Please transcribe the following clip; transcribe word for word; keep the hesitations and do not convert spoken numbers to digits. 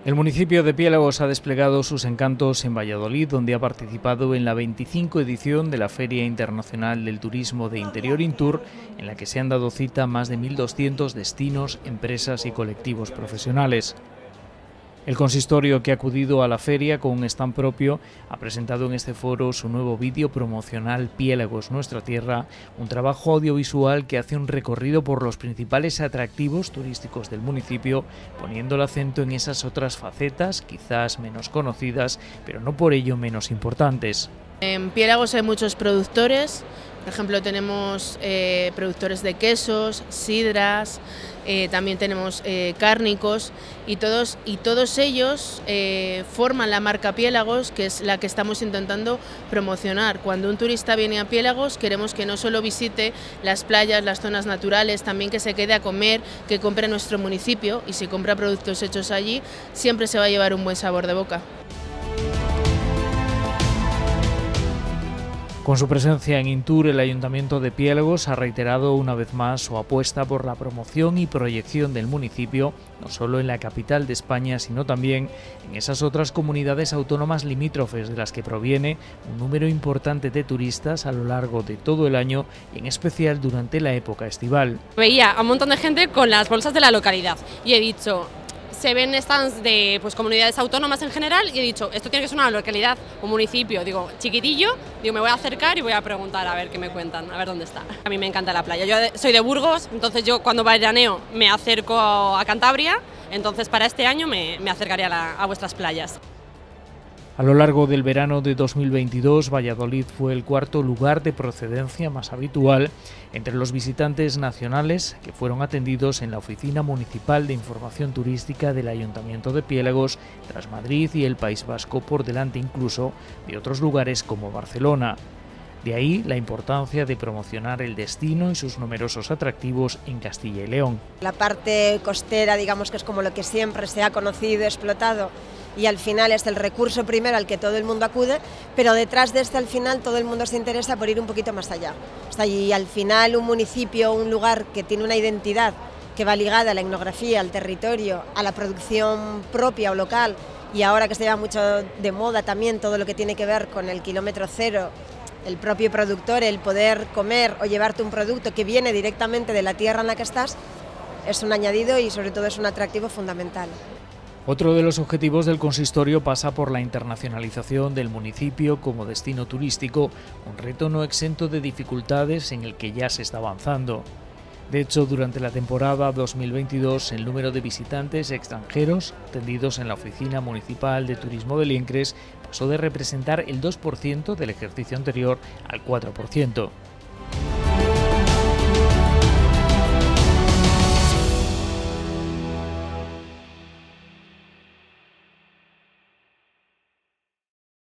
El municipio de Piélagos ha desplegado sus encantos en Valladolid, donde ha participado en la veinticinco edición de la Feria Internacional del Turismo de Interior Intur, en la que se han dado cita más de mil doscientos destinos, empresas y colectivos profesionales. El consistorio que ha acudido a la feria con un stand propio ha presentado en este foro su nuevo vídeo promocional Piélagos, nuestra tierra, un trabajo audiovisual que hace un recorrido por los principales atractivos turísticos del municipio, poniendo el acento en esas otras facetas, quizás menos conocidas, pero no por ello menos importantes. En Piélagos hay muchos productores. Por ejemplo, tenemos eh, productores de quesos, sidras, eh, también tenemos eh, cárnicos y todos, y todos ellos eh, forman la marca Piélagos, que es la que estamos intentando promocionar. Cuando un turista viene a Piélagos, queremos que no solo visite las playas, las zonas naturales, también que se quede a comer, que compre nuestro municipio, y si compra productos hechos allí, siempre se va a llevar un buen sabor de boca. Con su presencia en Intur, el Ayuntamiento de Piélagos ha reiterado una vez más su apuesta por la promoción y proyección del municipio, no solo en la capital de España, sino también en esas otras comunidades autónomas limítrofes de las que proviene un número importante de turistas a lo largo de todo el año, en especial durante la época estival. Veía a un montón de gente con las bolsas de la localidad y he dicho, se ven stands de pues, comunidades autónomas en general y he dicho, esto tiene que ser una localidad, un municipio, digo, chiquitillo, digo, me voy a acercar y voy a preguntar a ver qué me cuentan, a ver dónde está. A mí me encanta la playa, yo soy de Burgos, entonces yo cuando veraneo me acerco a Cantabria, entonces para este año me, me acercaré a, la, a vuestras playas. A lo largo del verano de dos mil veintidós, Valladolid fue el cuarto lugar de procedencia más habitual entre los visitantes nacionales que fueron atendidos en la Oficina Municipal de Información Turística del Ayuntamiento de Piélagos, tras Madrid y el País Vasco, por delante incluso de otros lugares como Barcelona. De ahí la importancia de promocionar el destino y sus numerosos atractivos en Castilla y León. La parte costera, digamos que es como lo que siempre se ha conocido, explotado, y al final es el recurso primero al que todo el mundo acude, pero detrás de este al final todo el mundo se interesa por ir un poquito más allá. O sea, y al final un municipio, un lugar que tiene una identidad que va ligada a la etnografía, al territorio, a la producción propia o local, y ahora que se lleva mucho de moda también todo lo que tiene que ver con el kilómetro cero, el propio productor, el poder comer o llevarte un producto que viene directamente de la tierra en la que estás, es un añadido y sobre todo es un atractivo fundamental. Otro de los objetivos del consistorio pasa por la internacionalización del municipio como destino turístico, un reto no exento de dificultades en el que ya se está avanzando. De hecho, durante la temporada dos mil veintidós, el número de visitantes extranjeros atendidos en la Oficina Municipal de Turismo de Liencres pasó de representar el dos por ciento del ejercicio anterior al cuatro por ciento.